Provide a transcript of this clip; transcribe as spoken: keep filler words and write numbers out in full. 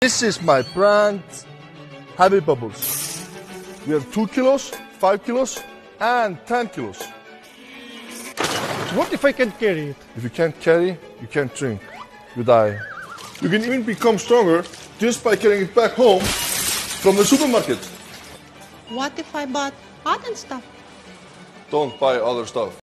This is my brand Happy Bubbles. We have two kilos, five kilos, and ten kilos. What if I can't carry it? If you can't carry, you can't drink. You die. You can even become stronger just by carrying it back home from the supermarket. What if I bought other stuff? Don't buy other stuff.